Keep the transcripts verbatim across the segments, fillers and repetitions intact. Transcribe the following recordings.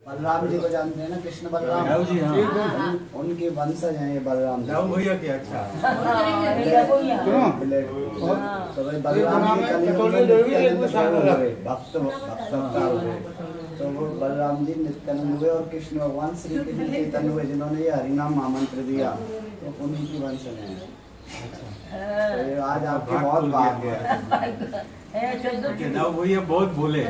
बलराम जी को जानते हैं ना, कृष्ण बलराम जी, हाँ। उनके वंशज हैं ये बलराम जी। भैया क्या अच्छा तो भाई बलराम जी भक्त भक्त हुए, तो वो बलराम जी नित्यानंद हुए और कृष्ण भगवान श्री कृष्ण चैतन्य हुए जिन्होंने ये हरिनाम महामंत्र दिया, तो उन्हीं की वंशज हैं। तो आज आपके बहुत भाग्य है। भैया बहुत बोले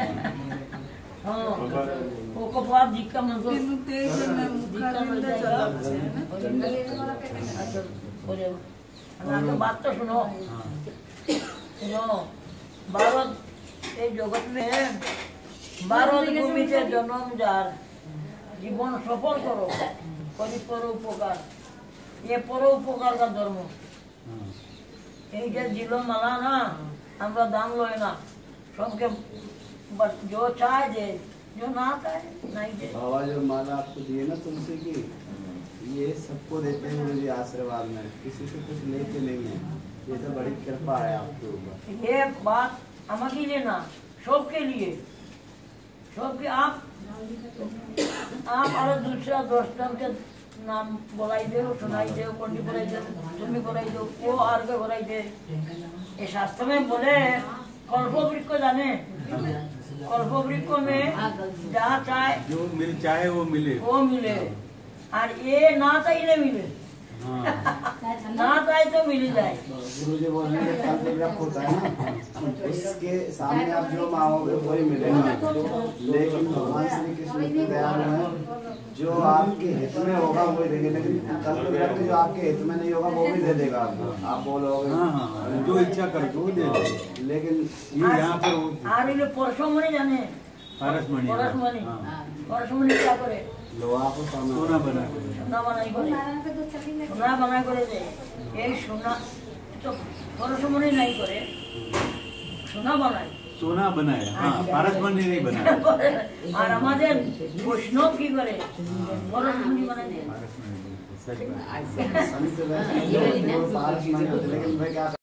बात तो सुनो सुनो भारत এই জগৎ মে ভারত ভূমিতে জন্ম যার জীবন সফল করো করি পর উপকার ये পর উপকার का धर्म এই যে দিল মালা না আমরা দাম লয় না सबके जो चाहे दे जो ना चाहे नहीं दे। बाबा जो माला आपको दिए ना तुलसी की, ये सबको देते हैं मुझे आशीर्वाद में, किसी से कुछ लेके नहीं है, ये तो बड़ी कृपा है आपके ऊपर। ये बात हमारे लिए ना सबके लिए, सबके आप आप और दूसरा दोस्तों के नाम बोलाई दे सुनाई दे कौन बोलाई दे तुम भी बोलाई दो वो और के बोलाई दे। ये शास्त्र में बोले कल्पवृक्ष को जाने कल्पवृक्ष में जहाँ चाहे जो मिल चाहे वो मिले वो मिले और ये ना चाहिए मिले ना चाहे तो मिल जाए। गुरु जी बोल रहे हैं कल्पवृक्ष होता है ना, उसके सामने आप जो मांगोगे वही मिलेगा, लेकिन भगवान श्री कृष्ण इतने दयालु हैं, जो आपके हित में होगा वही देंगे, लेकिन कल्पवृक्ष जो आपके हित में नहीं होगा वो भी दे देगा आपको, आप बोलोगे हाँ, जो इच्छा करके वो दे दे। लेकिन ये यहाँ पर आ रही परसों मणि जाने परसमणि परसमणि परसमणि क्या करे लोहा को सोना बना सोना बनाई करे सोना बनाई करे दे ये सोना तो परसमणि नहीं करे सोना बनाए सोना बनाए हाँ परसमणि नहीं बनाया और हमारे वैष्णव की करे परसमणि बनाए दे। संत वैसे पारस नहीं होते, लेकिन भाई क्या